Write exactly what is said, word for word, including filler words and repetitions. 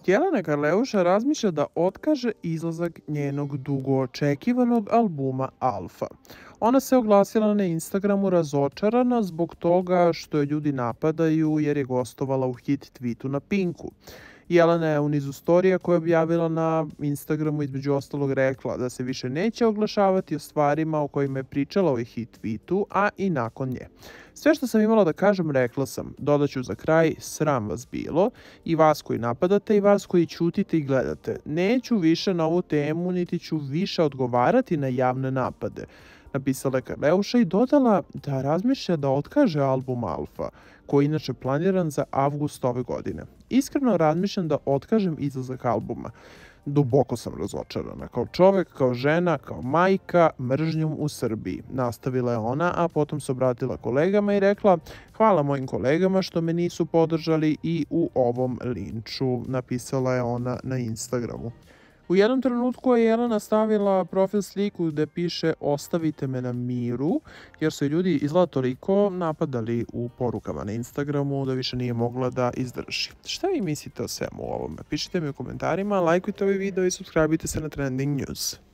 Jelena Karleuša razmišlja da otkaže izlazak njenog dugo očekivanog albuma Alfa. Ona se oglasila na Instagramu razočarana zbog toga što je ljudi napadaju jer je gostovala u hit tweetu na Pinku. Jelena je u nizu storija koje je objavila na Instagramu između ostalog rekla da se više neće oglašavati o stvarima o kojima je pričala u hit tweetu, a i nakon nje. Sve što sam imala da kažem rekla sam, dodaću za kraj, sram vas bilo, i vas koji napadate i vas koji ćutite i gledate. Neću više na ovu temu, niti ću više odgovarati na javne napade, napisala je Karleuša i dodala da razmišlja da otkaže album Alfa, koji je inače planiran za avgust ove godine. Iskreno razmišljam da otkažem izlazak albuma. Duboko sam razočarana, kao čovek, kao žena, kao majka, mržnjom u Srbiji, nastavila je ona, a potom se obratila kolegama i rekla hvala mojim kolegama što me nisu podržali i u ovom linču, napisala je ona na Instagramu. U jednom trenutku je Jelena stavila profil sliku gde piše ostavite me na miru, jer su ljudi izgleda toliko napadali u porukama na Instagramu da više nije mogla da izdrži. Šta vi mislite o svemu ovome? Pišite mi u komentarima, lajkujte ovaj video i subscribeujte se na Trending News.